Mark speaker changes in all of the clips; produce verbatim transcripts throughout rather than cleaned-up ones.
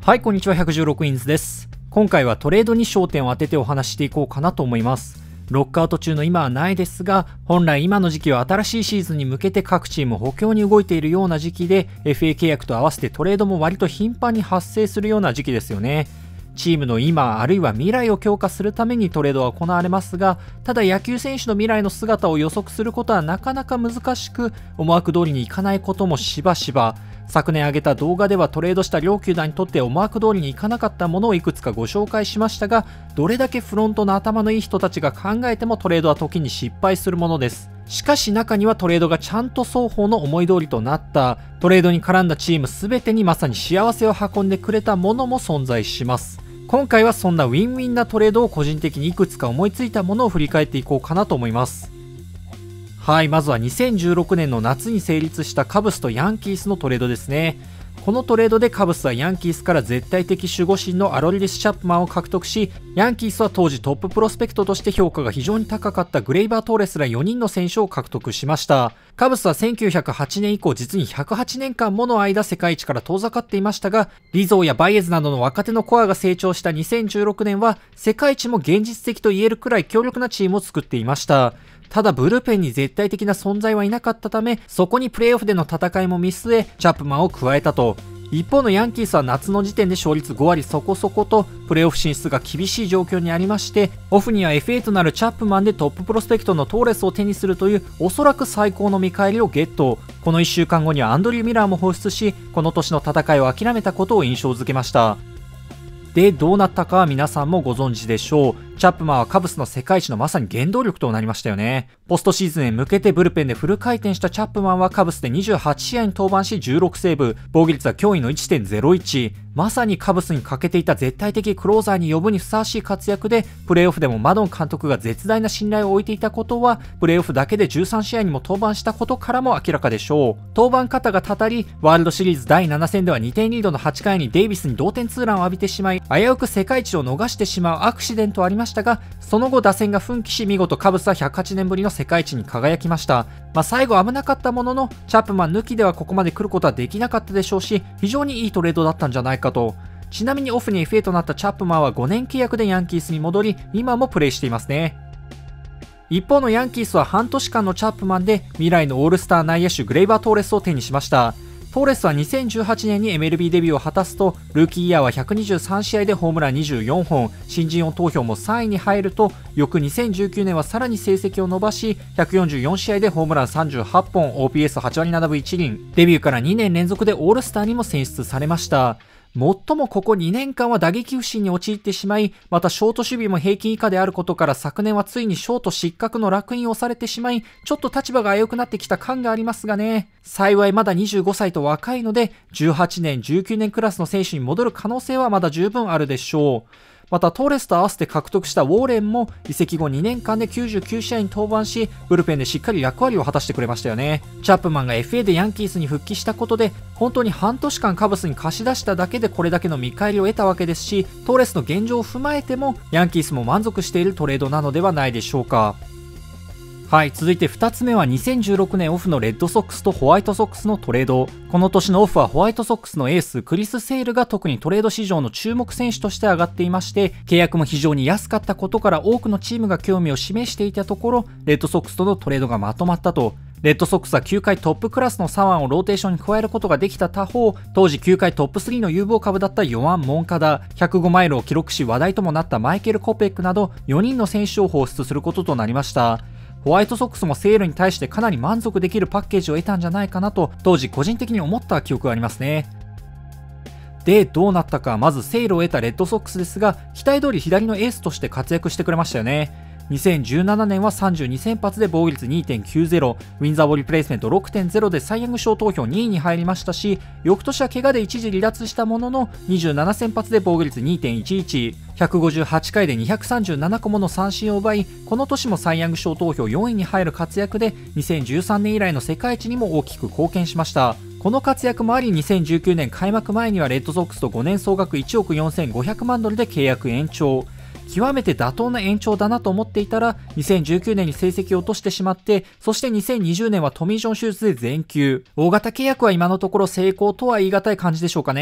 Speaker 1: はい、こんにちは。ひゃくじゅうろくインズです。今回はトレードに焦点を当ててお話ししていこうかなと思います。ロックアウト中の今はないですが、本来今の時期は新しいシーズンに向けて各チーム補強に動いているような時期で、 エフエー 契約と合わせてトレードも割と頻繁に発生するような時期ですよね。チームの今あるいは未来を強化するためにトレードは行われますが、ただ野球選手の未来の姿を予測することはなかなか難しく、思惑通りにいかないこともしばしば。昨年上げた動画ではトレードした両球団にとって思惑通りにいかなかったものをいくつかご紹介しましたが、どれだけフロントの頭のいい人たちが考えてもトレードは時に失敗するものです。しかし中にはトレードがちゃんと双方の思い通りとなった、トレードに絡んだチーム全てにまさに幸せを運んでくれたものも存在します。今回はそんなウィンウィンなトレードを個人的にいくつか思いついたものを振り返っていこうかなと思います。はい、まずはにせんじゅうろくねんの夏に成立したカブスとヤンキースのトレードですね。このトレードでカブスはヤンキースから絶対的守護神のアロリリス・チャップマンを獲得し、ヤンキースは当時トッププロスペクトとして評価が非常に高かったグレイバー・トーレスらよにんの選手を獲得しました。カブスはせんきゅうひゃくはちねん以降実にひゃくはちねんかんもの間世界一から遠ざかっていましたが、リゾーやバイエズなどの若手のコアが成長したにせんじゅうろくねんは世界一も現実的と言えるくらい強力なチームを作っていました。ただブルペンに絶対的な存在はいなかったため、そこにプレーオフでの戦いも見据えチャップマンを加えたと。一方のヤンキースは夏の時点で勝率ごわりそこそことプレーオフ進出が厳しい状況にありまして、オフには エフエー となるチャップマンでトッププロスペクトのトーレスを手にするというおそらく最高の見返りをゲット。このいっしゅうかんごにはアンドリュー・ミラーも放出し、この年の戦いを諦めたことを印象づけました。で、どうなったかは皆さんもご存知でしょう。チャップマンはカブスの世界一のまさに原動力となりましたよね。ポストシーズンへ向けてブルペンでフル回転したチャップマンはカブスでにじゅうはちしあいに登板しじゅうろくセーブ、防御率は驚異の いちてんゼロいち。まさにカブスに欠けていた絶対的クローザーに呼ぶにふさわしい活躍で、プレーオフでもマドン監督が絶大な信頼を置いていたことは、プレーオフだけでじゅうさんしあいにも登板したことからも明らかでしょう。登板方がたたり、ワールドシリーズだいなな戦ではにてんリードのはちかいにデイビスに同点ツーランを浴びてしまい、危うく世界一を逃してしまうアクシデントはありましたが、その後打線が奮起し、見事カブスはひゃくはちねんぶりの世界一に輝きました。まあ、最後危なかったものの、チャップマン抜きではここまで来ることはできなかったでしょうし、非常にいいトレードだったんじゃないかと。ちなみにオフに エフエー となったチャップマンはごねん契約でヤンキースに戻り、今もプレーしていますね。一方のヤンキースは半年間のチャップマンで未来のオールスター内野手グレイバー・トーレスを手にしました。トーレスはにせんじゅうはちねんに エムエルビー デビューを果たすと、ルーキーイヤーはひゃくにじゅうさんしあいでホームランにじゅうよんほん、新人王投票もさんいに入ると、翌にせんじゅうきゅうねんはさらに成績を伸ばし、ひゃくよんじゅうよんしあいでホームランさんじゅうはっぽん、オーピーエスはちわりななぶいちりん、デビューからにねんれんぞくでオールスターにも選出されました。もっともここにねんかんは打撃不振に陥ってしまい、またショート守備も平均以下であることから昨年はついにショート失格の烙印を押されてしまい、ちょっと立場が危うくなってきた感がありますがね。幸いまだにじゅうごさいと若いので、じゅうはちねん、じゅうきゅうねんクラスの選手に戻る可能性はまだ十分あるでしょう。またトーレスと合わせて獲得したウォーレンも移籍後にねんかんできゅうじゅうきゅうしあいに登板し、ブルペンでしっかり役割を果たしてくれましたよね。チャップマンが エフエー でヤンキースに復帰したことで、本当に半年間カブスに貸し出しただけでこれだけの見返りを得たわけですし、トーレスの現状を踏まえてもヤンキースも満足しているトレードなのではないでしょうか。はい、続いてふたつめはにせんじゅうろくねんオフのレッドソックスとホワイトソックスのトレード。この年のオフはホワイトソックスのエースクリス・セールが特にトレード市場の注目選手として上がっていまして、契約も非常に安かったことから多くのチームが興味を示していたところ、レッドソックスとのトレードがまとまったと。レッドソックスはきゅうかいトップクラスの左腕をローテーションに加えることができた他方、当時きゅうかいトップスリーの有望株だったヨアン・モンカダ、ひゃくごマイルを記録し話題ともなったマイケル・コペックなどよにんの選手を放出することとなりました。ホワイトソックスもセールに対してかなり満足できるパッケージを得たんじゃないかなと当時個人的に思った記憶がありますね。で、どうなったか。まずセールを得たレッドソックスですが、期待通り左のエースとして活躍してくれましたよね。にせんじゅうななねんはさんじゅうにせんぱつで防御率 にてんきゅうゼロ、ウィンザーボリプレイスメント ろくてんゼロ でサイ・ヤング賞投票にいに入りましたし、翌年は怪我で一時離脱したもののにじゅうななせんぱつで防御率 にてんいちいち、ひゃくごじゅうはちかいでにひゃくさんじゅうななこもの三振を奪い、この年もサイ・ヤング賞投票よんいに入る活躍でにせんじゅうさんねん以来の世界一にも大きく貢献しました。この活躍もありにせんじゅうきゅうねん開幕前にはレッドソックスとごねん総額いちおくよんせんごひゃくまんドルで契約延長。極めて妥当な延長だなと思っていたら、にせんじゅうきゅうねんに成績を落としてしまって、そしてにせんにじゅうねんはトミー・ジョン手術で全休。大型契約は今のところ成功とは言い難い感じでしょうかね。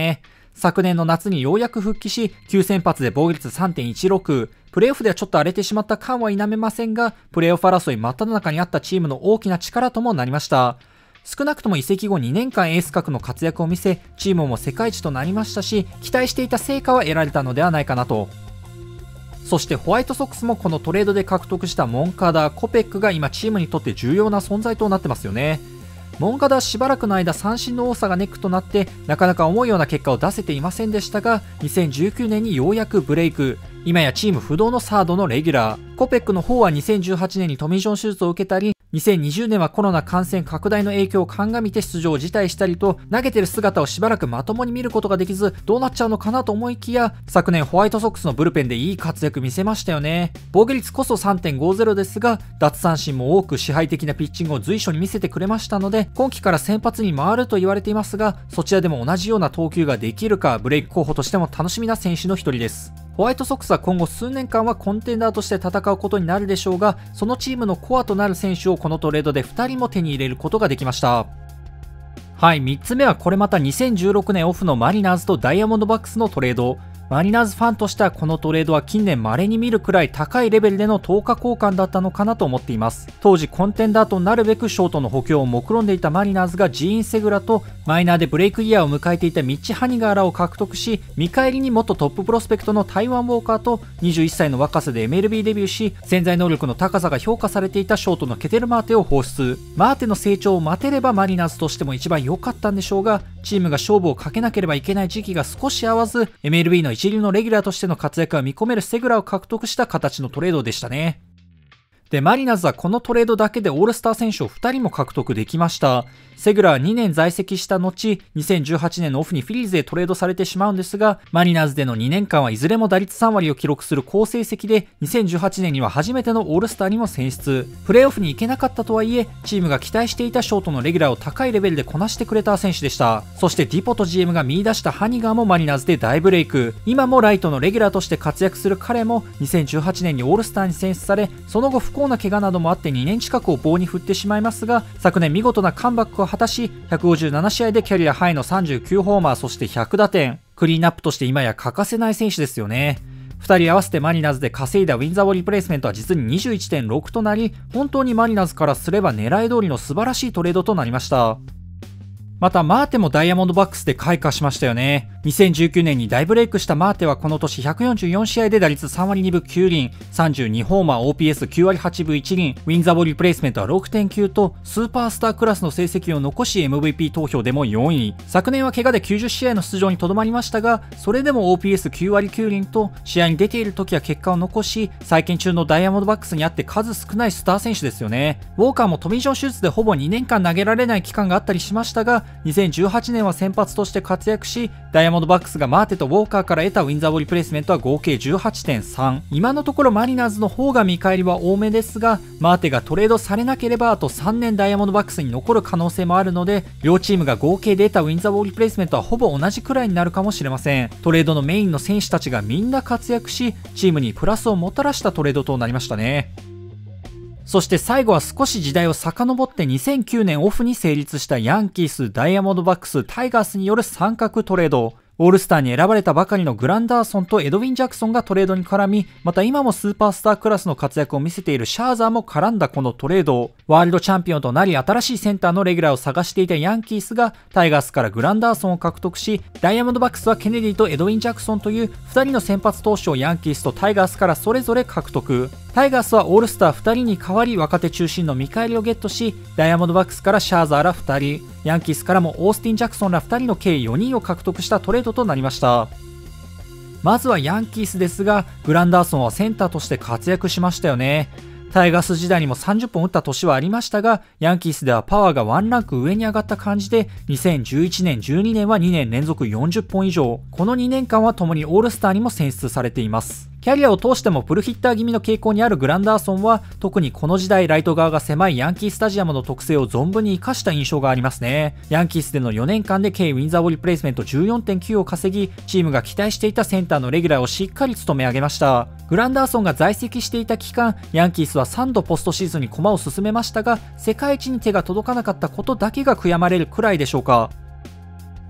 Speaker 1: 昨年の夏にようやく復帰し、きゅう先発で防御率 さんてんいちろく、プレーオフではちょっと荒れてしまった感は否めませんが、プレーオフ争い真っ只中にあったチームの大きな力ともなりました。少なくとも移籍後にねんかんエース格の活躍を見せ、チームも世界一となりましたし、期待していた成果は得られたのではないかなと。そしてホワイトソックスもこのトレードで獲得したモンカダ、コペックが今チームにとって重要な存在となってますよね。モンカダはしばらくの間三振の多さがネックとなってなかなか思うような結果を出せていませんでしたが、にせんじゅうきゅうねんにようやくブレイク。今やチーム不動のサードのレギュラー。コペックの方はにせんじゅうはちねんにトミー・ジョン手術を受けたり、にせんにじゅうねんはコロナ感染拡大の影響を鑑みて出場を辞退したりと、投げてる姿をしばらくまともに見ることができず、どうなっちゃうのかなと思いきや、昨年ホワイトソックスのブルペンでいい活躍見せましたよね。防御率こそ さんてんごゼロ ですが、奪三振も多く支配的なピッチングを随所に見せてくれましたので、今季から先発に回ると言われていますが、そちらでも同じような投球ができるか、ブレイク候補としても楽しみな選手の一人です。ホワイトソックスは今後数年間はコンテンダーとして戦うことになるでしょうが、そのチームのコアとなる選手をこのトレードでふたりも手に入れることができました。はい、みっつめはこれまたにせんじゅうろくねんオフのマリナーズとダイヤモンドバックスのトレード。マリナーズファンとしてはこのトレードは近年稀に見るくらい高いレベルでの投下交換だったのかなと思っています。当時コンテンダーとなるべくショートの補強を目論んでいたマリナーズがジーン・セグラとマイナーでブレイクイヤーを迎えていたミッチ・ハニガーらを獲得し、見返りに元トッププロスペクトのタイワン・ウォーカーとにじゅういっさいの若さで エムエルビー デビューし、潜在能力の高さが評価されていたショートのケテル・マーテを放出。マーテの成長を待てればマリナーズとしても一番良かったんでしょうが、チームが勝負をかけなければいけない時期が少し合わず、 エムエルビー の一流のレギュラーとしての活躍が見込めるセグラを獲得した形のトレードでしたね。で、マリナーズはこのトレードだけでオールスター選手をふたりも獲得できました。セグラはにねん在籍した後、にせんじゅうはちねんのオフにフィリーズへトレードされてしまうんですが、マリナーズでのにねんかんはいずれも打率さんわりを記録する好成績で、にせんじゅうはちねんには初めてのオールスターにも選出。プレーオフに行けなかったとはいえ、チームが期待していたショートのレギュラーを高いレベルでこなしてくれた選手でした。そしてディポと ジーエム が見出したハニガーもマリナーズで大ブレイク。今もライトのレギュラーとして活躍する彼もにせんじゅうはちねんにオールスターに選出され、その後不幸な怪我などもあってにねん近くを棒に振ってしまいますが、昨年見事なカムバックを果たし、ひゃくごじゅうななしあいでキャリアハイのさんじゅうきゅうホーマー、そしてひゃくだてん。クリーンアップとして今や欠かせない選手ですよね。ふたり合わせてマリナーズで稼いだウィンザーリプレイスメントは実に にじゅういってんろく となり、本当にマリナーズからすれば狙い通りの素晴らしいトレードとなりました。またマーテもダイヤモンドバックスで開花しましたよね。にせんじゅうきゅうねんに大ブレイクしたマーテはこの年ひゃくよんじゅうよんしあいで打率さんわりにぶきゅうりん、さんじゅうにホーマー、オーピーエスきゅうわりはちぶいちりん、ウィンザボリープレイスメントは ろくてんきゅう とスーパースタークラスの成績を残し エムブイピー 投票でもよんい。昨年は怪我できゅうじゅっしあいの出場にとどまりましたが、それでも オーピーエスきゅうわりきゅうりんと試合に出ている時は結果を残し、再建中のダイヤモンドバックスにあって数少ないスター選手ですよね。ウォーカーもトミー・ジョン手術でほぼにねんかん投げられない期間があったりしましたが、にせんじゅうはちねんは先発として活躍し、ダイヤモンドバックスがマーテとウォーカーから得たウィンザーボリプレイスメントは合計 じゅうはちてんさん。今のところマリナーズの方が見返りは多めですが、マーテがトレードされなければあとさんねんダイヤモンドバックスに残る可能性もあるので、両チームが合計で得たウィンザーボリプレイスメントはほぼ同じくらいになるかもしれません。トレードのメインの選手たちがみんな活躍し、チームにプラスをもたらしたトレードとなりましたね。そして最後は少し時代を遡ってにせんきゅうねんオフに成立したヤンキース、ダイヤモンドバックス、タイガースによる三角トレード。オールスターに選ばれたばかりのグランダーソンとエドウィン・ジャクソンがトレードに絡み、また今もスーパースタークラスの活躍を見せているシャーザーも絡んだこのトレード。ワールドチャンピオンとなり新しいセンターのレギュラーを探していたヤンキースがタイガースからグランダーソンを獲得し、ダイヤモンドバックスはケネディとエドウィン・ジャクソンというふたりの先発投手をヤンキースとタイガースからそれぞれ獲得。タイガースはオールスターふたりに代わり若手中心の見返りをゲットし、ダイヤモンドバックスからシャーザーらふたり、ヤンキースからもオースティン・ジャクソンらふたりの計よにんを獲得したトレードとなりました。まずはヤンキースですが、グランダーソンはセンターとして活躍しましたよね。タイガース時代にもさんじゅっぽん打った年はありましたが、ヤンキースではパワーがワンランク上に上がった感じで、にせんじゅういちねん、じゅうにねんはにねんれんぞくよんじゅっぽん以上、このにねんかんは共にオールスターにも選出されています。キャリアを通してもプルヒッター気味の傾向にあるグランダーソンは、特にこの時代ライト側が狭いヤンキースタジアムの特性を存分に生かした印象がありますね。ヤンキースでのよねんかんで計ウィンザーボリプレイスメント じゅうよんてんきゅう を稼ぎ、チームが期待していたセンターのレギュラーをしっかり務め上げました。グランダーソンが在籍していた期間、ヤンキースはさんどポストシーズンに駒を進めましたが、世界一に手が届かなかったことだけが悔やまれるくらいでしょうか。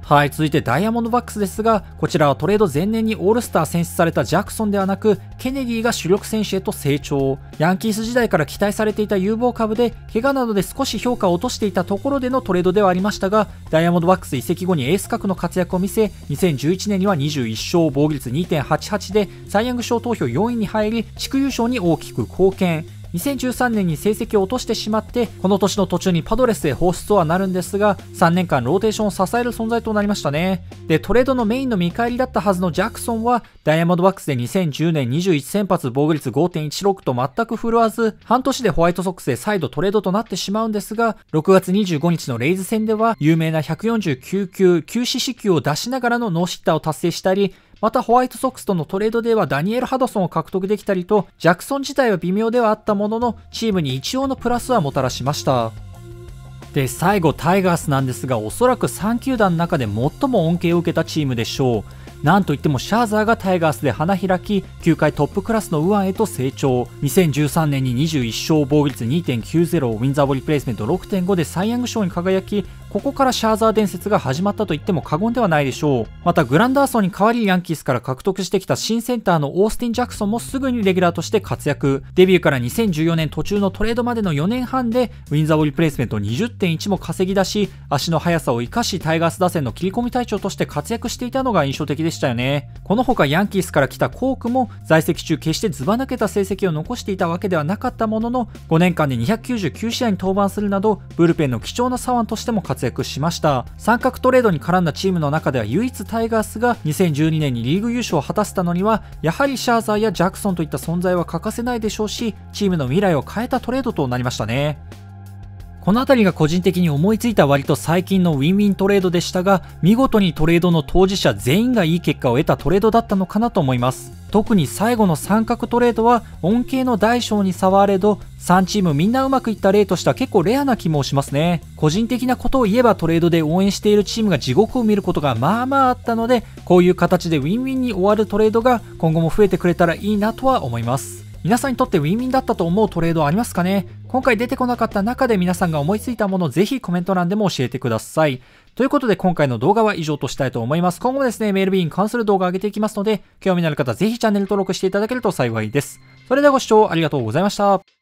Speaker 1: はい、続いてダイヤモンドバックスですが、こちらはトレード前年にオールスター選出されたジャクソンではなく、ケネディが主力選手へと成長。ヤンキース時代から期待されていた有望株で、怪我などで少し評価を落としていたところでのトレードではありましたが、ダイヤモンドバックス移籍後にエース格の活躍を見せ、にせんじゅういちねんにはにじゅういっしょう、防御率 にてんはちはち でサイ・ヤング賞投票よんいに入り、地区優勝に大きく貢献。にせんじゅうさんねんに成績を落としてしまって、この年の途中にパドレスへ放出とはなるんですが、さんねんかんローテーションを支える存在となりましたね。で、トレードのメインの見返りだったはずのジャクソンは、ダイヤモンドバックスでにせんじゅうねんにじゅういち先発防御率 ごてんいちろく と全く振るわず、半年でホワイトソックスへ再度トレードとなってしまうんですが、ろくがつにじゅうごにちのレイズ戦では、有名なひゃくよんじゅうきゅうきゅう、きゅう四死球を出しながらのノーシッターを達成したり、またホワイトソックスとのトレードではダニエル・ハドソンを獲得できたりと、ジャクソン自体は微妙ではあったものの、チームに一応のプラスはもたらしました。で、最後タイガースなんですが、おそらくさん球団の中で最も恩恵を受けたチームでしょう。なんといってもシャーザーがタイガースで花開き、きゅうかいトップクラスの右腕へと成長。にせんじゅうさんねんににじゅういっしょう、防御率 にてんきゅうゼロ、ウィンザーボリプレイスメント ろくてんご でサイ・ヤング賞に輝き、ここからシャーザー伝説が始まったと言っても過言ではないでしょう。またグランダーソンに代わりヤンキースから獲得してきた新センターのオースティン・ジャクソンもすぐにレギュラーとして活躍。デビューからにせんじゅうよねん途中のトレードまでのよねんはんでウィンザーボリプレイスメント にじゅってんいち も稼ぎ出し、足の速さを生かしタイガース打線の切り込み隊長として活躍していたのが印象的でしたよね。この他ヤンキースから来たコークも在籍中決してずば抜けた成績を残していたわけではなかったものの、ごねんかんでにひゃくきゅうじゅうきゅうしあいに登板するなどブルペンの貴重な左腕としても活躍しました。三角トレードに絡んだチームの中では唯一タイガースがにせんじゅうにねんにリーグ優勝を果たせたのには、やはりシャーザーやジャクソンといった存在は欠かせないでしょうし、チームの未来を変えたトレードとなりましたね。このあたりが個人的に思いついた割と最近のウィンウィントレードでしたが、見事にトレードの当事者全員がいい結果を得たトレードだったのかなと思います。特に最後の三角トレードは恩恵の大小に差はあれど、さんチームみんなうまくいった例としては結構レアな気もしますね。個人的なことを言えばトレードで応援しているチームが地獄を見ることがまあまああったので、こういう形でウィンウィンに終わるトレードが今後も増えてくれたらいいなとは思います。皆さんにとってウィンウィンだったと思うトレードはありますかね。今回出てこなかった中で皆さんが思いついたものをぜひコメント欄でも教えてください。ということで今回の動画は以上としたいと思います。今後もですね、メールビーに関する動画を上げていきますので、興味のある方ぜひチャンネル登録していただけると幸いです。それではご視聴ありがとうございました。